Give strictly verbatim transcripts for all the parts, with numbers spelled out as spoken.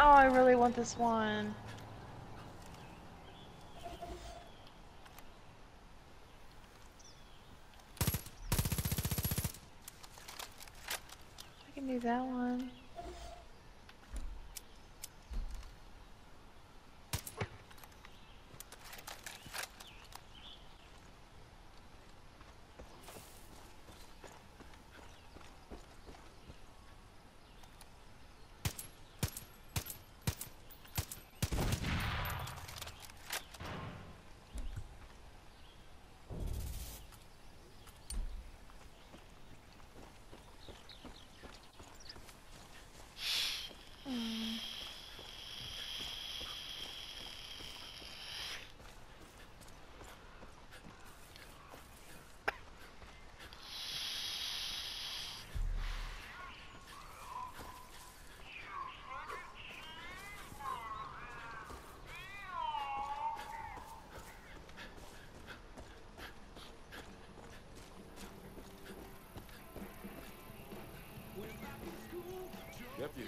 Oh, I really want this one. I can do that one. Deputy.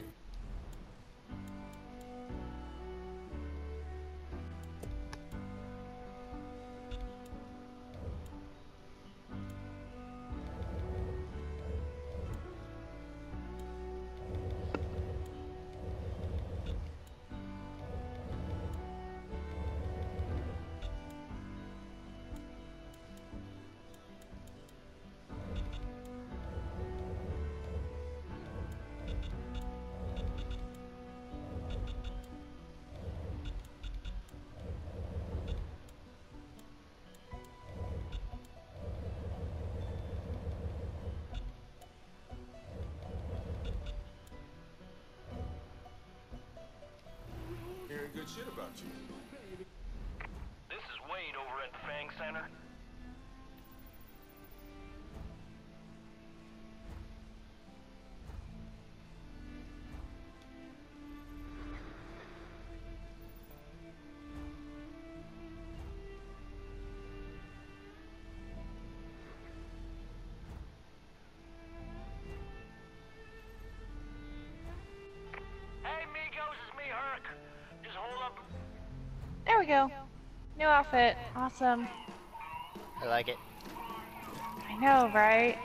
Hearing good shit about you. This is Wade over at the Fang Center. Hey, Migos, it's me, Herc. Just hold up. There we go. New outfit. Awesome. I like it. I know, right?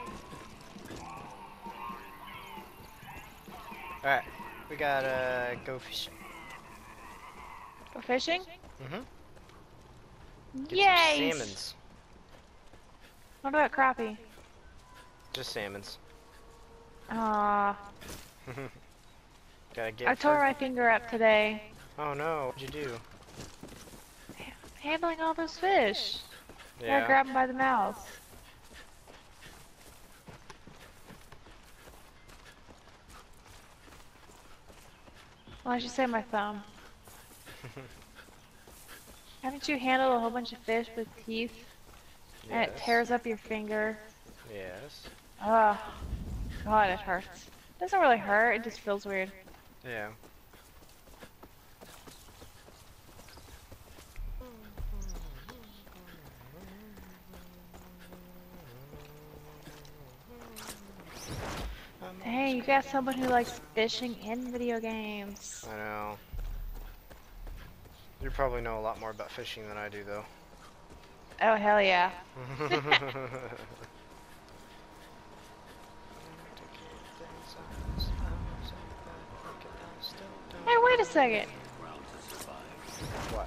Alright, we gotta go fishing. Go fishing? Mm-hmm. Get Yay! some salmons. What about crappie? Just salmons. Aw. Gotta get I tore fur- my finger up today. Oh no, what'd you do? Handling all those fish. Yeah. Gotta grab them by the mouth. Well, I should say my thumb. Haven't you handled a whole bunch of fish with teeth? Yes. And it tears up your finger. Yes. Ugh. God, it hurts. It doesn't really hurt, it just feels weird. Yeah. Hey, you got someone who likes fishing in video games. I know. You probably know a lot more about fishing than I do, though. Oh, hell yeah. Hey, wait a second. What?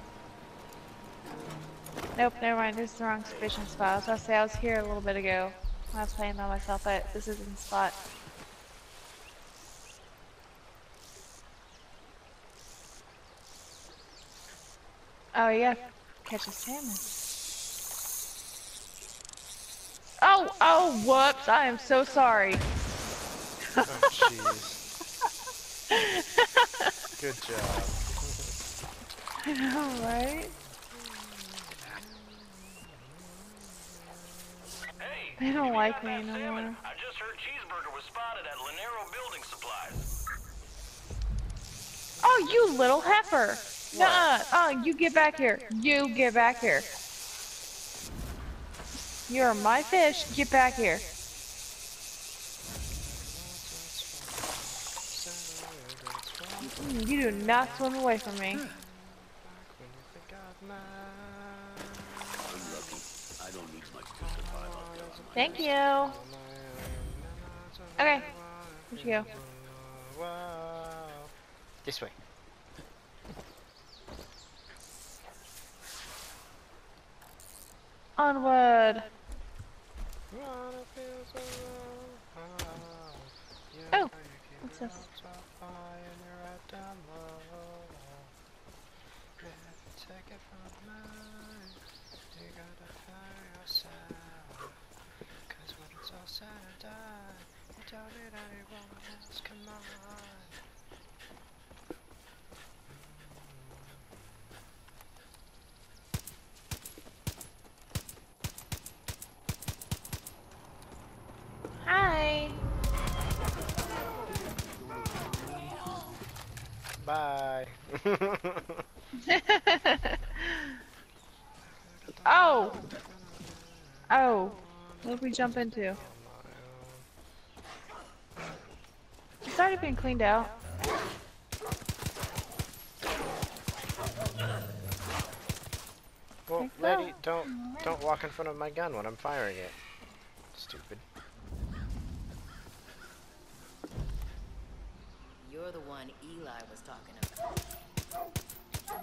Nope, never mind. This is the wrong fishing spot. I was about to say I was here a little bit ago when I was playing by myself, but this isn't the spot. Oh, yeah. Catch a salmon. Oh, oh, whoops. I am so sorry. Oh, jeez. Good job. I know, right? Hey, They don't if you like got me that no salmon, more. I just heard Cheeseburger was spotted at Lanero Building Supplies. Oh, you little heifer! Nuh-uh. Oh, you get back here. You get back here. You're my fish. Get back here. Mm, you do not swim away from me. When you think of mine. I don't need much to survive out there on my Thank you. Okay. Where'd you go? This way. Onward. Oh, what's this? Take it from mine. You gotta fire yourself. Cause when it's all said and done, you don't need anyone else. Come on. Hi. Bye. Oh. Oh. What did we jump into? It's already been cleaned out. Well, Think so. lady, don't don't walk in front of my gun when I'm firing it. Stupid. You're the one Eli was talking about.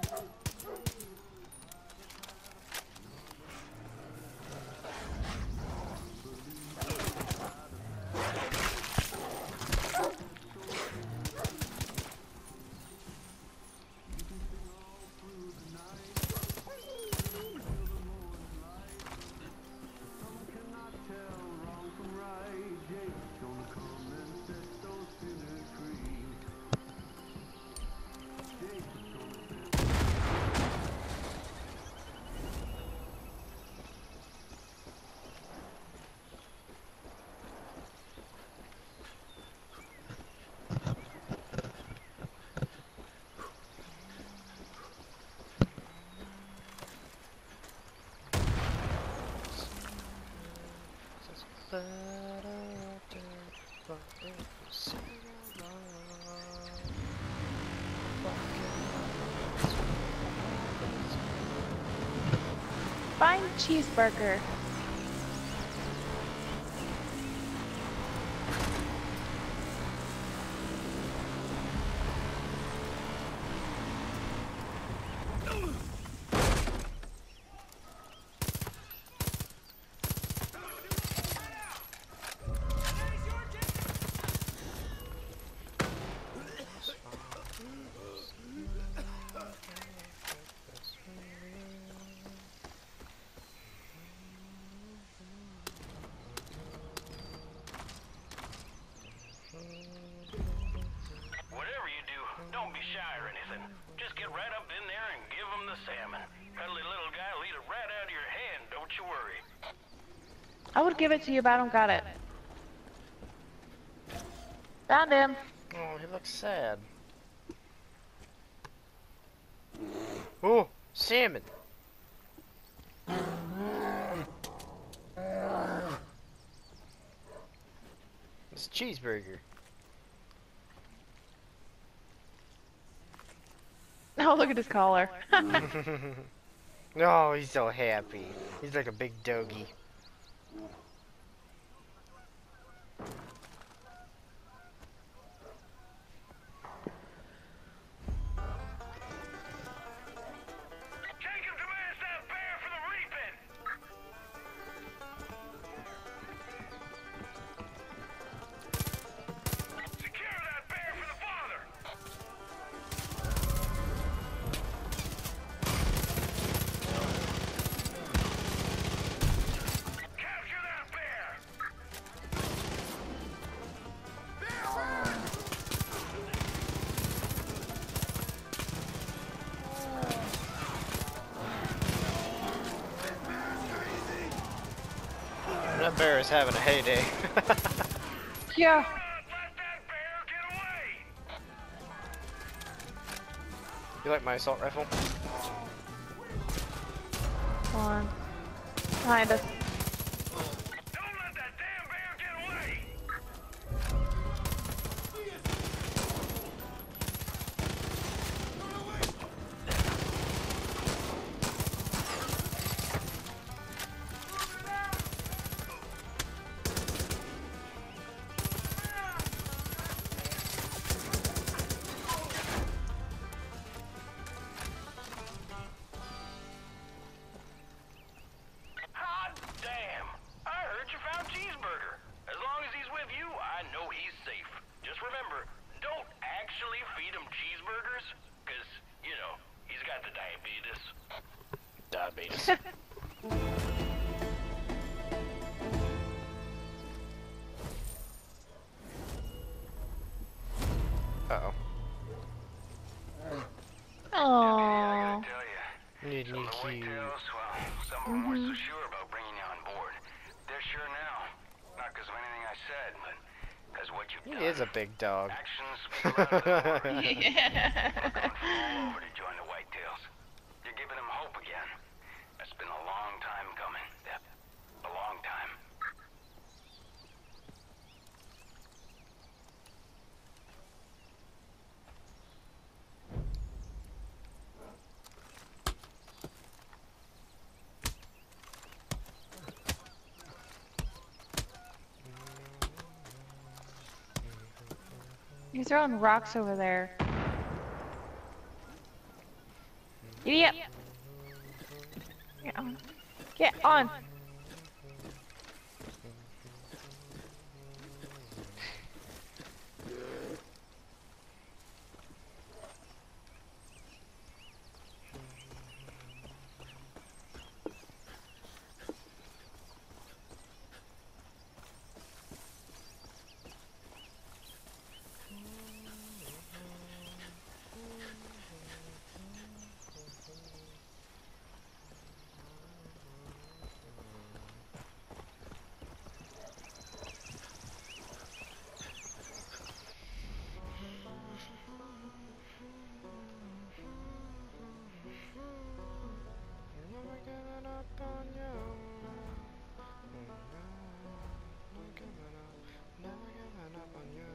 Find cheeseburger. Whatever you do, don't be shy or anything. Just get right up in there and give him the salmon. Cuddly little guy will eat it right out of your hand, don't you worry. I would give it to you, but I don't got it. Found him. Oh, he looks sad. Oh, salmon. It's a cheeseburger. Oh, look at his collar. No, he's so happy. He's like a big doggy. Take him to mass that bear for the reaping! Secure that bear for the father! Capture that bear! That bear is having a heyday. Yeah. Not let that bear get away! You like my assault rifle? Come on. Behind us. Don't let that damn bear get away! Just remember, don't actually feed him cheeseburgers, because, you know, he's got the diabetes. Diabetes. Uh-oh. I Oh. gotta tell you, Need some need of the you. whitetails, well, some of them weren't so sure about bringing you on board. They're sure now. Not because of anything I said, but because what you've He done. is a big dog. Actions speak louder than words. Yeah. They're coming from all over to join the whitetails. You're giving them hope again. That's been a long time coming, Deb. A long time. You're throwing rocks over there. Idiot! Get on. Get on! Never giving up on you. Never giving up. Never giving up on you.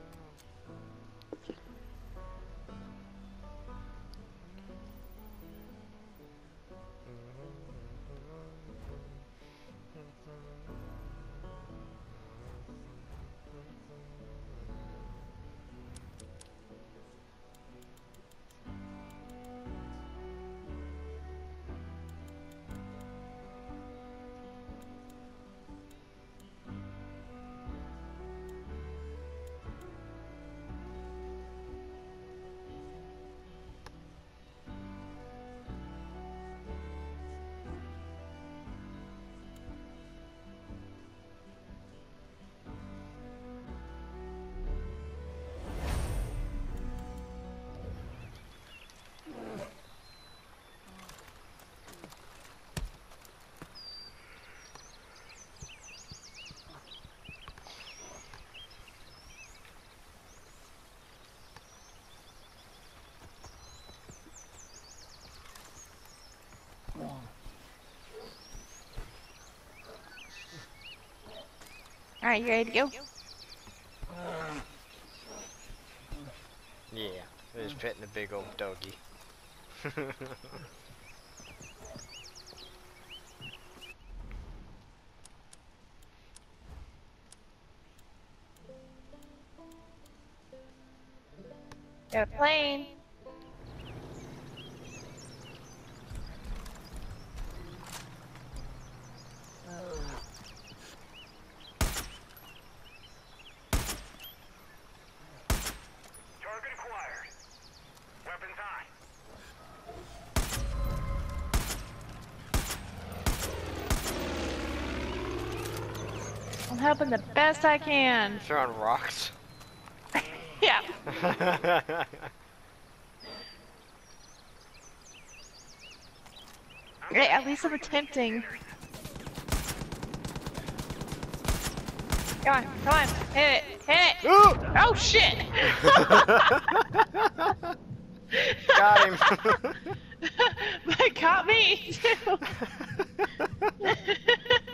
Alright, you ready to go? Yeah, just petting a big old doggy. Got a plane. Target acquired. Weapons high. I'm helping the best I can. Throwing rocks. Yeah. Hey, at least I'm attempting. Come on, come on, hit it, hit it! Ooh! Oh shit! Got him. But it caught me too.